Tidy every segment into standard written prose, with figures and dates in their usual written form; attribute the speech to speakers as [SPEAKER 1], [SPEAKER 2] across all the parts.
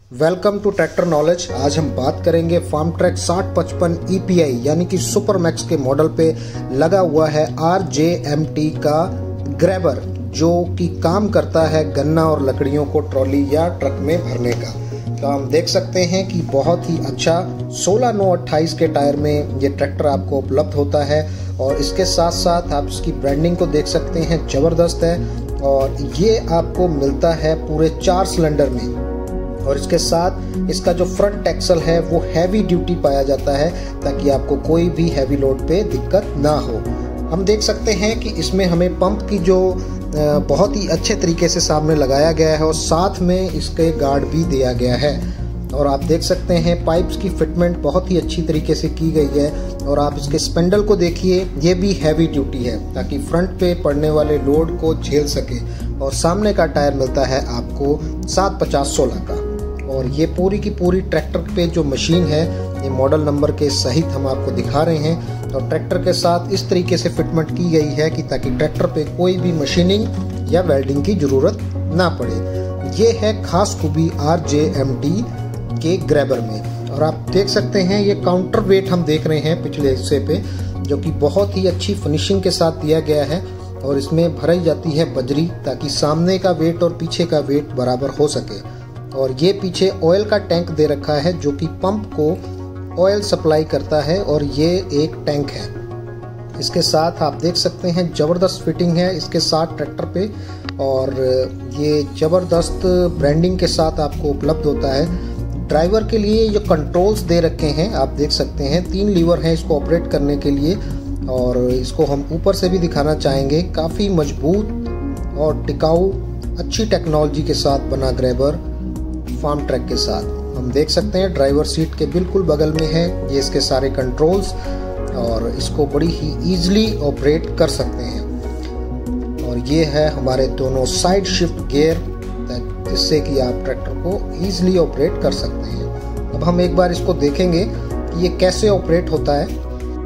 [SPEAKER 1] Welcome to tractor knowledge. आज हम बात करेंगे फार्म ट्रैक 6055 EPI यानी कि सुपर मैक्स के मॉडल पे लगा हुआ है RJMT का ग्रैबर, जो कि काम करता है गन्ना और लकड़ियों को ट्रॉली या ट्रक में भरने का। तो हम देख सकते हैं कि बहुत ही अच्छा 16/9/28 के टायर में ये ट्रैक्टर आपको उपलब्ध होता है और इसके साथ साथ आप इसकी ब्रांडिंग को देख सकते हैं, जबरदस्त है। और ये आपको मिलता है पूरे 4 सिलेंडर में और इसके साथ इसका जो फ्रंट एक्सल है वो हैवी ड्यूटी पाया जाता है ताकि आपको कोई भी हैवी लोड पे दिक्कत ना हो। हम देख सकते हैं कि इसमें हमें पंप की जो बहुत ही अच्छे तरीके से सामने लगाया गया है और साथ में इसके गार्ड भी दिया गया है। और आप देख सकते हैं पाइप्स की फिटमेंट बहुत ही अच्छी तरीके से की गई है। और आप इसके स्पेंडल को देखिए, ये भी हैवी ड्यूटी है ताकि फ्रंट पे पड़ने वाले लोड को झेल सके। और सामने का टायर मिलता है आपको 750/16 का। और ये पूरी की पूरी ट्रैक्टर पे जो मशीन है, ये मॉडल नंबर के सहित हम आपको दिखा रहे हैं। और ट्रैक्टर के साथ इस तरीके से फिटमेंट की गई है कि ताकि ट्रैक्टर पे कोई भी मशीनिंग या वेल्डिंग की जरूरत ना पड़े। ये है खास खूबी RJMT के ग्रैबर में। और आप देख सकते हैं ये काउंटर वेट हम देख रहे हैं पिछले हिस्से पे, जो कि बहुत ही अच्छी फिनिशिंग के साथ दिया गया है। और इसमें भराई जाती है बजरी ताकि सामने का वेट और पीछे का वेट बराबर हो सके। और ये पीछे ऑयल का टैंक दे रखा है जो कि पंप को ऑयल सप्लाई करता है और ये एक टैंक है। इसके साथ आप देख सकते हैं जबरदस्त फिटिंग है इसके साथ ट्रैक्टर पे। और ये जबरदस्त ब्रांडिंग के साथ आपको उपलब्ध होता है। ड्राइवर के लिए जो कंट्रोल्स दे रखे हैं आप देख सकते हैं, 3 लीवर हैं इसको ऑपरेट करने के लिए। और इसको हम ऊपर से भी दिखाना चाहेंगे, काफ़ी मजबूत और टिकाऊ अच्छी टेक्नोलॉजी के साथ बना ग्रैबर फार्म ट्रैक के साथ। हम देख सकते हैं ड्राइवर सीट के बिल्कुल बगल में है ये इसके सारे कंट्रोल्स और इसको बड़ी ही ईजिली ऑपरेट कर सकते हैं। और ये है हमारे दोनों साइड शिफ्ट गियर, जिससे कि आप ट्रैक्टर को ईजिली ऑपरेट कर सकते हैं। अब हम एक बार इसको देखेंगे कि ये कैसे ऑपरेट होता है।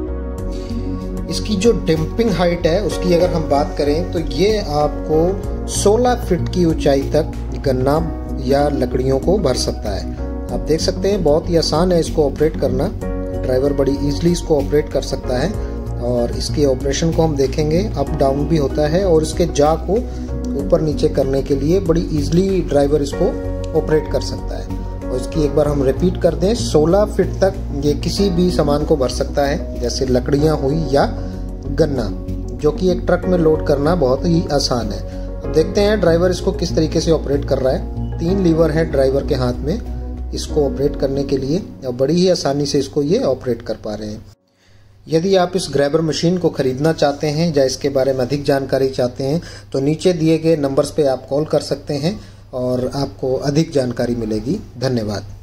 [SPEAKER 1] इसकी जो डंपिंग हाइट है उसकी अगर हम बात करें तो ये आपको 16 फीट की ऊंचाई तक गन्ना या लकड़ियों को भर सकता है। आप देख सकते हैं बहुत ही आसान है इसको ऑपरेट करना। ड्राइवर बड़ी इजीली इसको ऑपरेट कर सकता है। और इसके ऑपरेशन को हम देखेंगे, अप डाउन भी होता है और इसके जा को ऊपर नीचे करने के लिए बड़ी इजीली ड्राइवर इसको ऑपरेट कर सकता है। और इसकी एक बार हम रिपीट कर दें, 16 फीट तक ये किसी भी सामान को भर सकता है, जैसे लकड़ियां हुई या गन्ना, जो कि एक ट्रक में लोड करना बहुत ही आसान है। अब देखते हैं ड्राइवर इसको किस तरीके से ऑपरेट कर रहा है। 3 लीवर है ड्राइवर के हाथ में इसको ऑपरेट करने के लिए और बड़ी ही आसानी से इसको ये ऑपरेट कर पा रहे हैं। यदि आप इस ग्रैबर मशीन को खरीदना चाहते हैं या इसके बारे में अधिक जानकारी चाहते हैं तो नीचे दिए गए नंबर्स पे आप कॉल कर सकते हैं और आपको अधिक जानकारी मिलेगी। धन्यवाद।